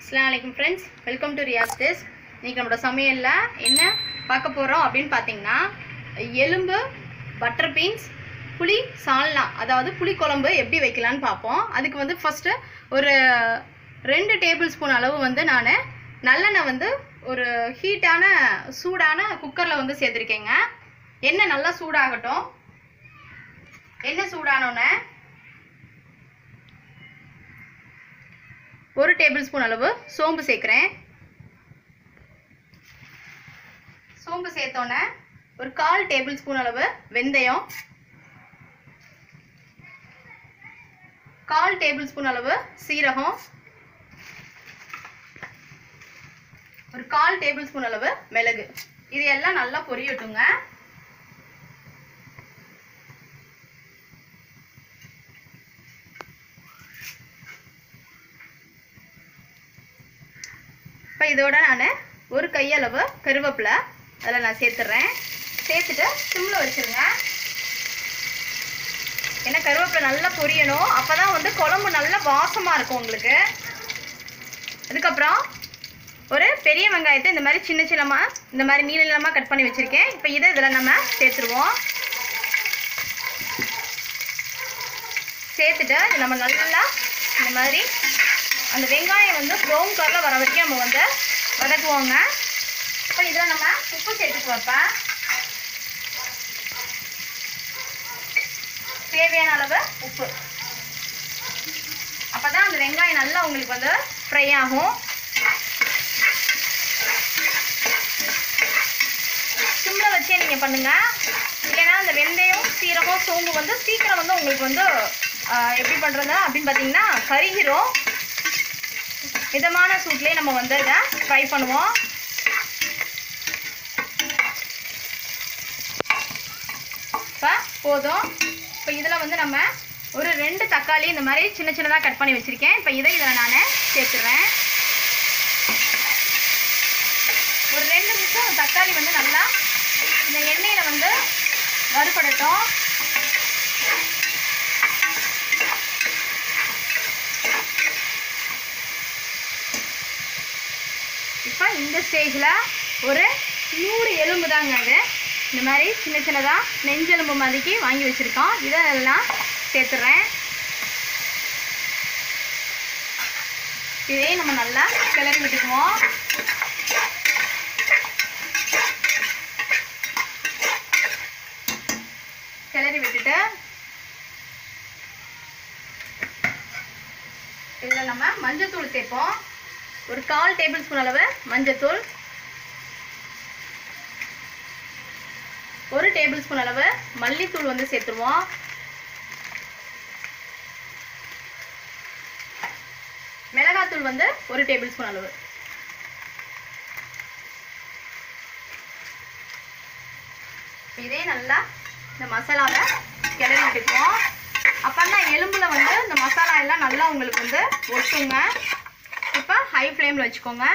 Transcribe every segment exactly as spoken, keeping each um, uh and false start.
अस्सलाम वालेकुम friends, welcome to Riyaz taste. இன்னைக்கு நம்மளோட சமையல்ல என்ன பார்க்க போறோம் அப்படின்னு பாத்தீங்கன்னா, எலும்பு பட்டர் பீன்ஸ் புளி சால்னா, அதாவது புளி குழம்பு எப்படி வைக்கலாம்னு பார்ப்போம். அதுக்கு வந்து ஃபர்ஸ்ட் ஒரு ரெண்டு டேபிள் ஸ்பூன் அளவு வந்து நான் நல்லெண்ணெய் வந்து ஒரு ஹீட்டான சூடான குக்கர்ல வந்து சேர்த்திருக்கேங்க. எண்ணெய் நல்லா சூடாகட்டும். எண்ணெய் சூடானோன்னே ஒரு டேபிள் ஸ்பூன் அளவு சோம்பு சேர்க்கிறேன். சோம்பு சேர்த்தோன்னே ஒரு கால் டேபிள் ஸ்பூன் அளவு வெந்தயம், கால் டேபிள் ஸ்பூன் அளவு சீரகம், ஒரு கால் டேபிள் ஸ்பூன் அளவு மிளகு. இது எல்லாம் நல்லா பொரியட்டுங்க. இப்போ இதோட நான் ஒரு கையளவு கருவேப்பிலை அதில் நான் சேர்த்துட்றேன். சேர்த்துட்டு சிம்மில் வச்சுருங்க. ஏன்னா கருவேப்பிலை நல்லா பொரியணும், அப்போ தான் வந்து குழம்பு நல்லா வாசமாக இருக்கும் உங்களுக்கு. அதுக்கப்புறம் ஒரு பெரிய வெங்காயத்தை இந்த மாதிரி சின்ன சின்னமாக இந்த மாதிரி நீள நீளமாக கட் பண்ணி வச்சுருக்கேன். இப்போ இதை இதில் நம்ம சேர்த்துருவோம். சேர்த்துட்டு நம்ம நல்லா இந்த மாதிரி அந்த வெங்காயம் வந்து ப்ரௌன் கலரில் வர வரைக்கும் நம்ம வந்து வதக்குவோங்க. இப்போ இதில் நம்ம உப்பு சேர்த்துக்கு வைப்பேன். தேவையான அளவு உப்பு. அப்போ தான் அந்த வெங்காயம் நல்லா உங்களுக்கு வந்து ஃப்ரை ஆகும். சிம்மில் வச்சே நீங்கள் பண்ணுங்கள். இல்லைன்னா அந்த வெந்தயம் சீரகம் சோம்பு வந்து சீக்கிரம் வந்து உங்களுக்கு வந்து எப்படி பண்ணுறது அப்படின்னு பார்த்தீங்கன்னா கருகிரும். மிதமான சூட்லேயே நம்ம வந்து இதை ஃப்ரை பண்ணுவோம். இப்போ போதும். இப்போ இதில் வந்து நம்ம ஒரு ரெண்டு தக்காளி இந்த மாதிரி சின்ன சின்னதாக கட் பண்ணி வச்சுருக்கேன். இப்போ இதை இதில் நான் சேர்த்துடுறேன். ஒரு ரெண்டு நிமிஷம் தக்காளி வந்து நல்லா இந்த எண்ணெயில் வந்து வறுபடட்டும். இப்போ இந்த ஸ்டேஜில் ஒரு நூறு எலும்பு தாங்க, அது இந்த மாதிரி சின்ன சின்னதாக நெஞ்செலும்பு மாதிரிக்கு வாங்கி வச்சுருக்கோம். இதெல்லாம் சேர்த்துட்றேன். இதே நம்ம நல்லா கிளறி விட்டுக்குவோம். கிளறி விட்டுட்டு இதில் நம்ம மஞ்சத்தூள் சேர்ப்போம். ஒரு கால் டேபிள் ஸ்பூன் அளவு மஞ்சத்தூள், ஒரு டேபிள் ஸ்பூன் அளவு மல்லித்தூள் வந்து சேர்த்துருவோம். மிளகாத்தூள் வந்து ஒரு டேபிள் ஸ்பூன் அளவு. இதே நல்லா இந்த மசாலாவை கிளறி விட்டுக்குவோம். அப்போதான் எலும்புல வந்து இந்த மசாலா எல்லாம் நல்லா உங்களுக்கு வந்து ஒட்டுங்க. இப்போ ஹை ஃப்ளேமில் வச்சுக்கோங்க.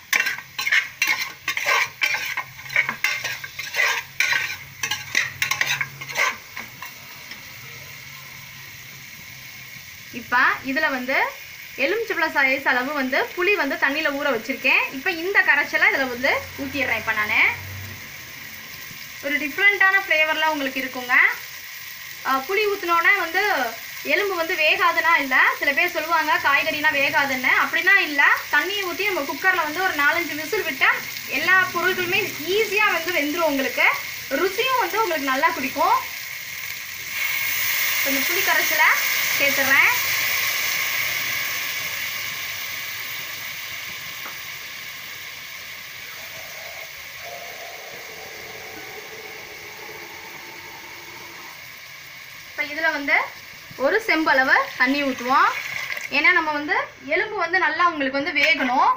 இப்போ இதில் வந்து எலுமிச்சம்பழம் சைஸ் அளவு வந்து புளி வந்து தண்ணியில் ஊற வச்சுருக்கேன். இப்போ இந்த கரைச்சலை இதில் வந்து ஊற்றிடுறேன். இப்போ நான் ஒரு டிஃப்ரெண்ட்டான ஃப்ளேவர்லாம் உங்களுக்கு இருக்குங்க. புளி ஊற்றினோன்னே வந்து எலும்பு வந்து வேகாதுன்னா இல்லை, சில பேர் சொல்லுவாங்க காய்கறினா வேகாதுன்னு. அப்படின்னா இல்லை, தண்ணியை ஊற்றி நம்ம குக்கரில் வந்து ஒரு நாலஞ்சு விசில் விட்டால் எல்லா பொருட்களுமே ஈஸியாக வந்து வெந்துடும். உங்களுக்கு ருசியும் வந்து உங்களுக்கு நல்லா பிடிக்கும். கொஞ்சம் புளி கரைச்சலை சேர்த்துறேன். இப்போ இதில் வந்து ஒரு செம்பளவு தண்ணி ஊற்றுவோம். ஏன்னா நம்ம வந்து எலும்பு வந்து நல்லா உங்களுக்கு வந்து வேகணும்.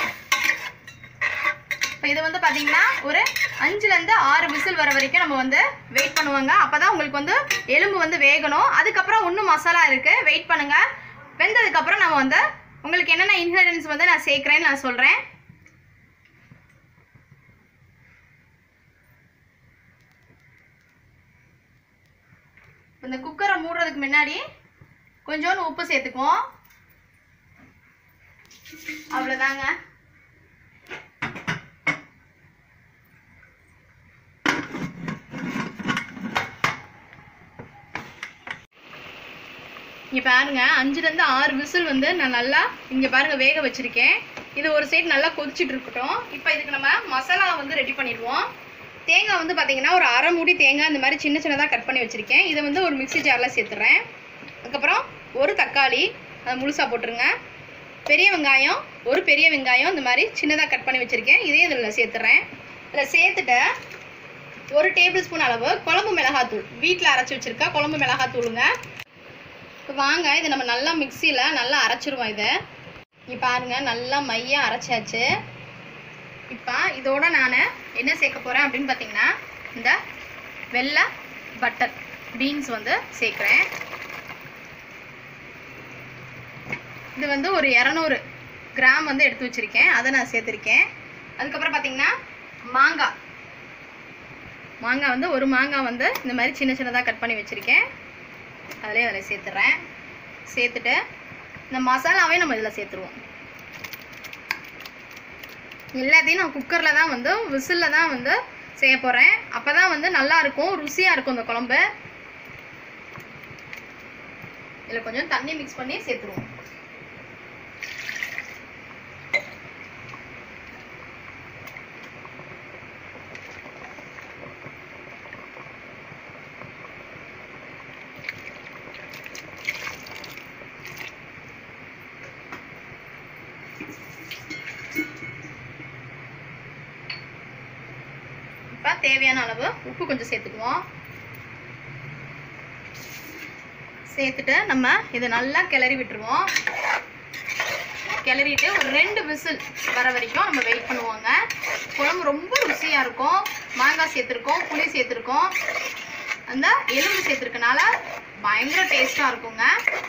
இப்போ இது வந்து பார்த்தீங்கன்னா ஒரு அஞ்சுலேருந்து ஆறு விசில் வர வரைக்கும் நம்ம வந்து வெயிட் பண்ணுவாங்க. அப்போ தான் உங்களுக்கு வந்து எலும்பு வந்து வேகணும். அதுக்கப்புறம் இன்னும் மசாலா இருக்குது, வெயிட் பண்ணுங்கள். வெந்ததுக்கப்புறம் நம்ம வந்து உங்களுக்கு என்னென்ன இன்க்ரீடியன்ஸ் வந்து நான் சேர்க்குறேன்னு நான் சொல்கிறேன். இந்த குக்கரை மூடுறதுக்கு முன்னாடி கொஞ்சோண்டு உப்பு சேர்த்துக்குவோம். அவ்வளோதாங்க. இங்கே பாருங்க, அஞ்சுலேருந்து ஆறு விசில் வந்து நான் நல்லா இங்கே பாருங்க வேக வச்சுருக்கேன். இது ஒரு சைடு நல்லா கொதிச்சுட்டு இருக்கட்டும். இப்போ இதுக்கு நம்ம மசாலா வந்து ரெடி பண்ணிடுவோம். தேங்காய் வந்து பார்த்தீங்கன்னா ஒரு அரை மூடி தேங்காய் இந்த மாதிரி சின்ன சின்னதாக கட் பண்ணி வச்சுருக்கேன். இதை வந்து ஒரு மிக்ஸி ஜாரில் சேர்த்துறேன். அதுக்கப்புறம் ஒரு தக்காளி அதை முழுசாக போட்டுருங்க. பெரிய வெங்காயம் ஒரு பெரிய வெங்காயம் இந்த மாதிரி சின்னதாக கட் பண்ணி வச்சுருக்கேன். இதையும் இதில் சேர்த்துறேன். இதில் சேர்த்துட்டு ஒரு டேபிள் ஸ்பூன் அளவு குழம்பு மிளகாத்தூள், வீட்டில் அரைச்சி வச்சுருக்கா குழம்பு மிளகாத்தூளுங்க. இப்போ வாங்க இதை நம்ம நல்லா மிக்சியில் நல்லா அரைச்சிருவோம். இதை இங்கே பாருங்கள், நல்லா மையாக அரைச்சாச்சு. இப்போ இதோட நான் என்ன சேர்க்க போகிறேன் அப்படின்னு பார்த்தீங்கன்னா, இந்த வெள்ளை பட்டர் பீன்ஸ் வந்து சேர்க்குறேன். இது வந்து ஒரு இரநூறு கிராம் வந்து எடுத்து வச்சுருக்கேன், அதை நான் சேர்த்துருக்கேன். அதுக்கப்புறம் பார்த்தீங்கன்னா மாங்காய் மாங்காய் வந்து ஒரு மாங்காய் வந்து இந்த மாதிரி சின்ன சின்னதாக கட் பண்ணி வச்சுருக்கேன். அதிலே அதில் சேர்த்துறேன். சேர்த்துட்டு இந்த மசாலாவே நம்ம இதில் சேர்த்துருவோம். எல்லாத்தையும் நான் குக்கரில் தான் வந்து விசிலில் தான் வந்து செய்ய போகிறேன். அப்போ தான் வந்து நல்லாயிருக்கும், ருசியாக இருக்கும் இந்த குழம்பு. இதில் கொஞ்சம் தண்ணி மிக்ஸ் பண்ணி சேர்த்துருவோம். இப்போ தேவையான அளவு உப்பு கொஞ்சம் சேர்த்துக்குவோம். சேர்த்துட்டு நம்ம இதை நல்லா கிளறி விட்டுருவோம். கிளறிட்டு ஒரு ரெண்டு விசில் வர வரைக்கும் நம்ம வெயிட் பண்ணுவோங்க. குழம்பு ரொம்ப ருசியாக இருக்கும். மாங்காய் சேர்த்துருக்கோம், புளி சேர்த்துருக்கோம், அந்த எலும்பு சேர்த்துருக்கனால பயங்கர டேஸ்ட்டாக இருக்குங்க.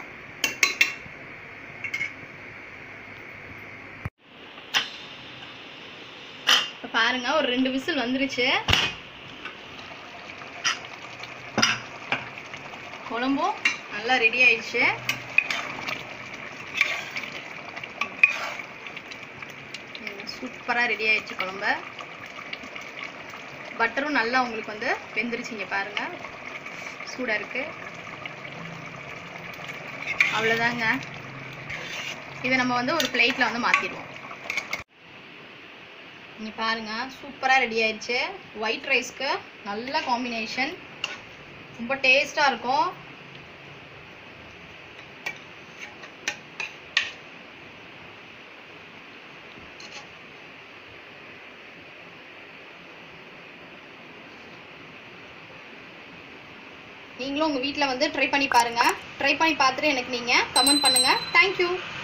இப்போ பாருங்க, ஒரு ரெண்டு விசில் வந்துருச்சு. குழம்பும் நல்லா ரெடி ஆயிடுச்சு. சூப்பராக ரெடி ஆயிடுச்சு குழம்பு. பட்டரும் நல்லா உங்களுக்கு வந்து வெந்துருச்சிங்க பாருங்க, சூடாக இருக்கு. அவ்வளோதாங்க. இதை நம்ம வந்து ஒரு பிளேட்டில் வந்து மாற்றிடுவோம். இங்கே பாருங்கள், சூப்பராக ரெடி ஆயிடுச்சு. ஒயிட் ரைஸ்க்கு நல்ல காம்பினேஷன், ரொம்ப டேஸ்ட்டாக இருக்கும். நீங்களும் உங்கள் வீட்டில் வந்து ட்ரை பண்ணி பாருங்கள். ட்ரை பண்ணி பார்த்துட்டு எனக்கு நீங்கள் கமெண்ட் பண்ணுங்கள். தேங்க்யூ.